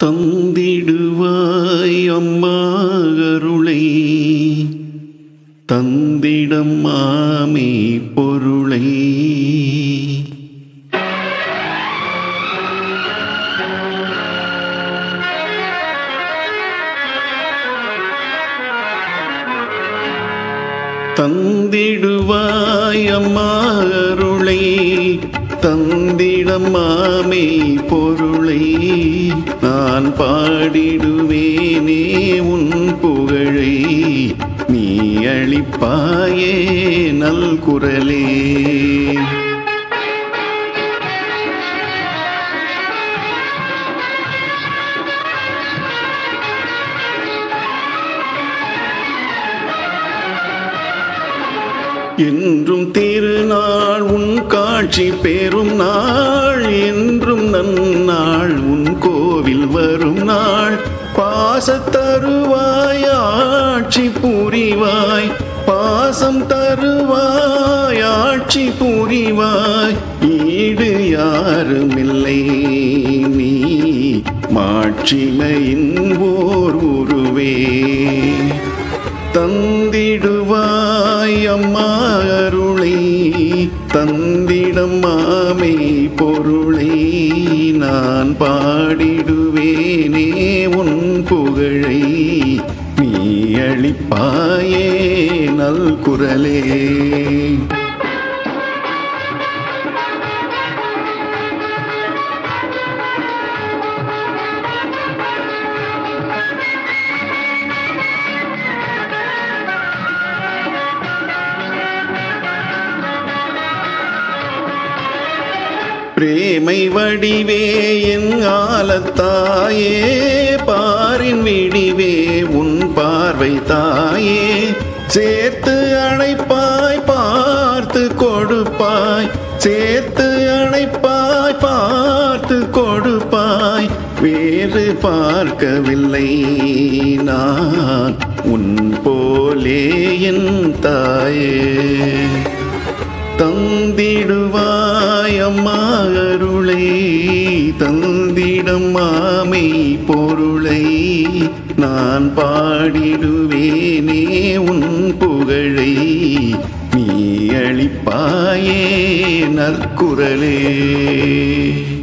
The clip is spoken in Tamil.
தந்திடுவாய் அம்மா அருளை தந்திடம் மாமே பொருளை தந்திடுவாய் அம்மா அருளை தந்திடம் மாமே பொருளை நான் பாடிடுவேனே உன் புகழை நீ அளிப்பாயே நல் குரலே. என்றும் திருநாள் உன் காட்சி பெறும் நாள் என்றும் நன்னாள் உன் கோவில் வரும் நாள் பாசத் தருவாய் ஆட்சி புரிவாய் பாசம் தருவாய் ஆட்சி புரிவாய் ஈடு யாருமில்லை நீ மாட்சிமையின் ஓர் உருவே. தந்திடுவாய் அம்மா அருளை தந்திடம் மாமே பொருளை நான் பாடிடுவேனே உன் புகழை நீ அளிப்பாயே நல் குரலே. பிரேமை வடிவே என் ஆலத்தாயே பாரின் விடிவே உன் பார்வை தாயே சேர்த்து அணைப்பாய் பார்த்து கொடுப்பாய் சேர்த்து அணைப்பாய் பார்த்து கொடுப்பாய் வேறு பார்க்கவில்லை நான் உன் போலே என் தாயே. தந்திடுவாய் அம்மா அருளை தந்திடம் மாமை பொருளை நான் பாடிடுவேனே உன் புகழை நீ அளிப்பாயே நற்குரலே.